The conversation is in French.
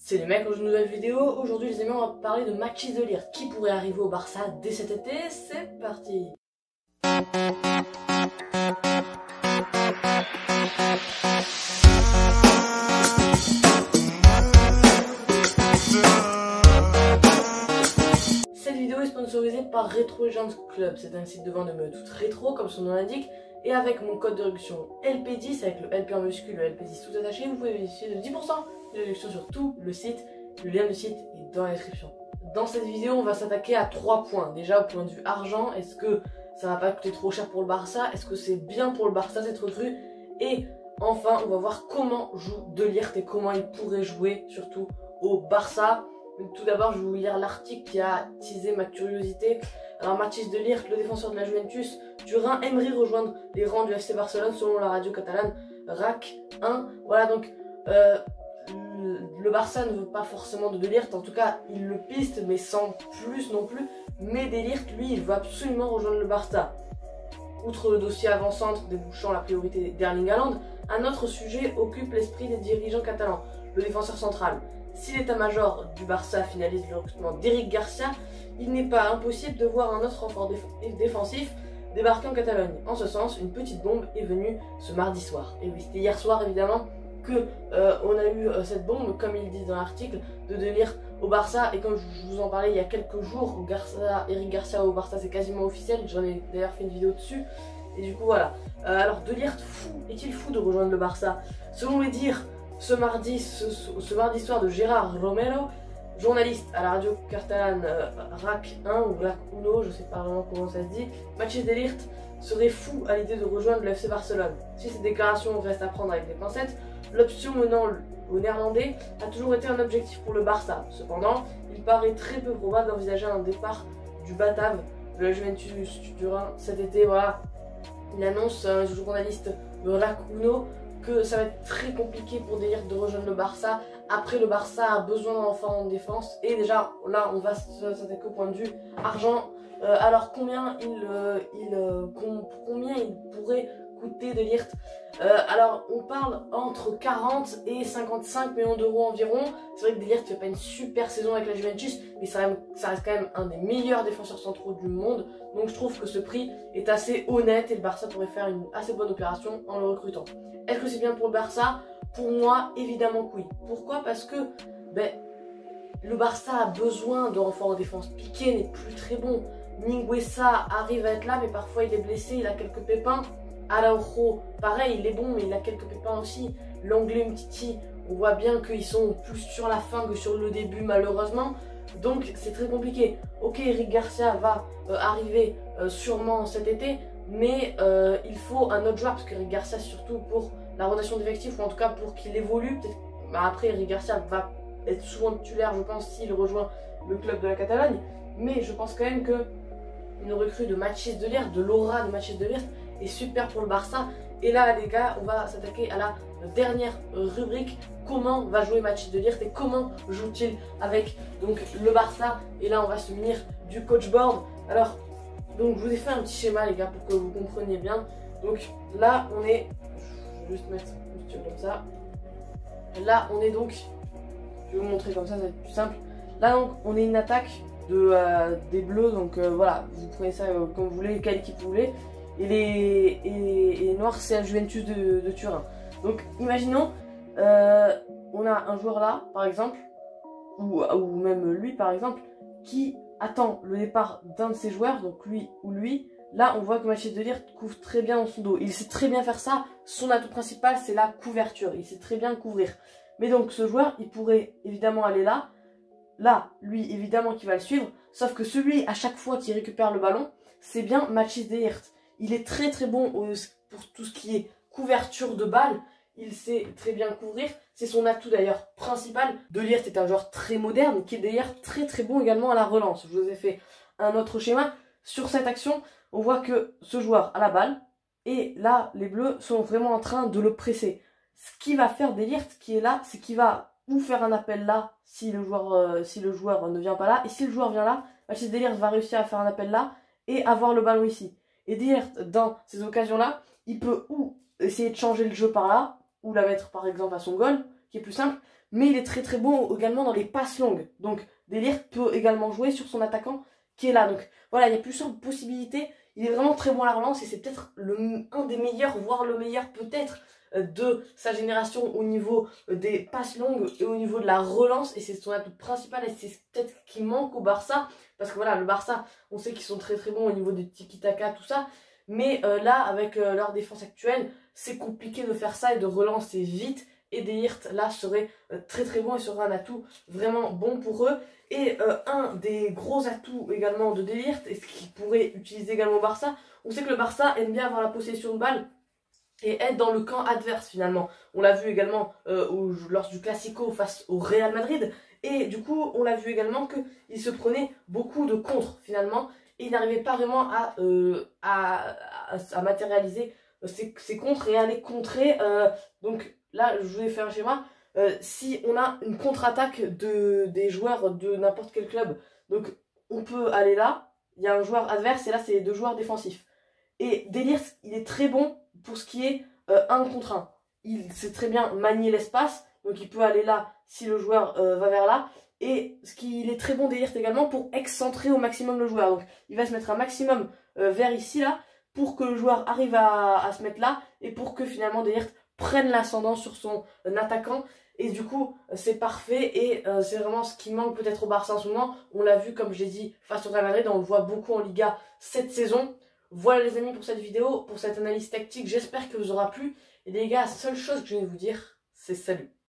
C'est les mecs dans une nouvelle vidéo. Aujourd'hui les amis, on va parler de Matthijs de Ligt qui pourrait arriver au Barça dès cet été. C'est parti. Cette vidéo est sponsorisée par Retro Legends Club. C'est un site de vente de meubles toutes rétro comme son nom l'indique. Et avec mon code de réduction LP10, avec le LP en minuscule, le LP10 tout attaché, vous pouvez bénéficier de 10% de réduction sur tout le site. Le lien du site est dans la description. Dans cette vidéo, on va s'attaquer à 3 points. Déjà, au point de vue argent, est-ce que ça va pas coûter trop cher pour le Barça? Est-ce que c'est bien pour le Barça cette recrue? Et enfin, on va voir comment joue De Ligt et comment il pourrait jouer, surtout au Barça. Tout d'abord, je vais vous lire l'article qui a attisé ma curiosité. Alors, Matthijs de Ligt, le défenseur de la Juventus Turin, aimerait rejoindre les rangs du FC Barcelone selon la radio catalane RAC 1. Voilà, donc le Barça ne veut pas forcément de Ligt, en tout cas il le piste mais sans plus non plus. Mais De Ligt, lui, il veut absolument rejoindre le Barça. Outre le dossier avant-centre débouchant la priorité d'Erling Haaland, un autre sujet occupe l'esprit des dirigeants catalans, le défenseur central. Si l'état-major du Barça finalise le recrutement d'Eric Garcia, il n'est pas impossible de voir un autre renfort défensif débarquer en Catalogne. En ce sens, une petite bombe est venue ce mardi soir. Et oui, c'était hier soir évidemment que on a eu cette bombe, comme ils disent dans l'article, de Ligt au Barça. Et comme je vous en parlais il y a quelques jours, Eric Garcia au Barça, c'est quasiment officiel. J'en ai d'ailleurs fait une vidéo dessus. Et du coup voilà. Alors De Ligt est-il fou de rejoindre le Barça? Selon les dires ce mardi soir de Gérard Romero, journaliste à la radio catalane RAC 1 ou RAC 1, je sais pas vraiment comment ça se dit, Matthijs de Ligt serait fou à l'idée de rejoindre le FC Barcelone. Si ces déclarations restent à prendre avec des pincettes, l'option menant au néerlandais a toujours été un objectif pour le Barça. Cependant, il paraît très peu probable d'envisager un départ du Batave de la Juventus Turin cet été. Voilà, il annonce, un journaliste de RAC 1, que ça va être très compliqué pour De Ligt de rejoindre le Barça. Après, le Barça a besoin d'un renfort en défense. Et déjà, là, on va s'attaquer au point de vue argent. Alors, combien il pourrait coûter De Ligt? Alors, on parle entre 40 et 55 millions d'euros environ. C'est vrai que De Ligt fait pas une super saison avec la Juventus, mais ça reste quand même un des meilleurs défenseurs centraux du monde. Donc, je trouve que ce prix est assez honnête et le Barça pourrait faire une assez bonne opération en le recrutant. Est-ce que c'est bien pour le Barça? Pour moi, évidemment que oui. Pourquoi? Parce que le Barça a besoin de renforts en défense. Piqué n'est plus très bon. Mingueza arrive à être là, mais parfois il est blessé, il a quelques pépins. Araujo, pareil, il est bon, mais il a quelques pépins aussi. Lenglet, Umtiti, on voit bien qu'ils sont plus sur la fin que sur le début, malheureusement. Donc c'est très compliqué. Ok, Eric Garcia va arriver sûrement cet été, mais il faut un autre joueur, parce qu'Eric Garcia, surtout pour la rotation d'effectifs, ou en tout cas pour qu'il évolue, peut-être. Après, Eric Garcia va être souvent titulaire, je pense, s'il rejoint le club de la Catalogne. Mais je pense quand même que une recrue de Matthijs de Ligt, de l'aura de Matthijs de Ligt, est super pour le Barça. Et là, les gars, on va s'attaquer à la dernière rubrique. Comment va jouer Matthijs de Ligt et comment joue-t-il avec donc le Barça? Et là, on va se munir du coach board. Alors, donc je vous ai fait un petit schéma, les gars, pour que vous compreniez bien. Donc là, on est, je vais juste mettre une posture comme ça. Là, on est donc, je vais vous montrer comme ça va être plus simple. Là, donc, on est une attaque des Bleus. Donc voilà, vous prenez ça comme vous voulez, quelle équipe vous voulez. Et les noirs, c'est la Juventus de Turin. Donc imaginons, on a un joueur là, par exemple, ou même lui, par exemple, qui attend le départ d'un de ses joueurs, donc lui ou lui. Là, on voit que Matthijs de Ligt couvre très bien dans son dos. Il sait très bien faire ça. Son atout principal, c'est la couverture. Il sait très bien couvrir. Mais donc, ce joueur, il pourrait évidemment aller là. Là, lui, évidemment, qui va le suivre. Sauf que celui, à chaque fois qu'il récupère le ballon, c'est bien Matthijs de Ligt. Il est très très bon pour tout ce qui est couverture de balle. Il sait très bien couvrir. C'est son atout d'ailleurs principal. De Ligt est un joueur très moderne qui est d'ailleurs très très bon également à la relance. Je vous ai fait un autre schéma. Sur cette action, on voit que ce joueur a la balle. Et là, les Bleus sont vraiment en train de le presser. Ce qui va faire De Ligt qui est là, c'est qu'il va ou faire un appel là si le joueur ne vient pas là. Et si le joueur vient là, Matthijs de Ligt va réussir à faire un appel là et avoir le ballon ici. Et De Ligt, dans ces occasions-là, il peut ou essayer de changer le jeu par là, ou la mettre par exemple à son goal, qui est plus simple, mais il est très très bon également dans les passes longues. Donc De Ligt peut également jouer sur son attaquant qui est là. Donc voilà, il y a plusieurs possibilités. Il est vraiment très bon à la relance et c'est peut-être un des meilleurs, voire le meilleur peut-être de sa génération au niveau des passes longues et au niveau de la relance. Et c'est son atout principal et c'est peut-être ce qui manque au Barça. Parce que voilà, le Barça, on sait qu'ils sont très très bons au niveau du tiki-taka, tout ça. Mais là, avec leur défense actuelle, c'est compliqué de faire ça et de relancer vite. Et De Ligt, là, serait très très bon et sera un atout vraiment bon pour eux. Et un des gros atouts également de De Ligt, et ce qu'il pourrait utiliser également au Barça, on sait que le Barça aime bien avoir la possession de balle et être dans le camp adverse finalement. On l'a vu également lors du Classico face au Real Madrid. Et du coup, on l'a vu également qu'il se prenait beaucoup de contres finalement. Et il n'arrivait pas vraiment à matérialiser ses contres et à les contrer. Donc là, je vais faire un schéma. Si on a une contre-attaque des joueurs de n'importe quel club, donc on peut aller là, il y a un joueur adverse et là c'est 2 joueurs défensifs. Et De Ligt, il est très bon pour ce qui est 1 contre 1. Il sait très bien manier l'espace, donc il peut aller là si le joueur va vers là. Et il est très bon De Ligt également pour excentrer au maximum le joueur. Donc il va se mettre un maximum vers ici là, pour que le joueur arrive à se mettre là, et pour que finalement De Ligt prenne l'ascendant sur son attaquant. Et du coup, c'est parfait et c'est vraiment ce qui manque peut-être au Barça en ce moment. On l'a vu, comme je l'ai dit, face au Real Madrid, on le voit beaucoup en Liga cette saison. Voilà les amis pour cette vidéo, pour cette analyse tactique, j'espère que vous aura plu. Et les gars, la seule chose que je vais vous dire, c'est salut.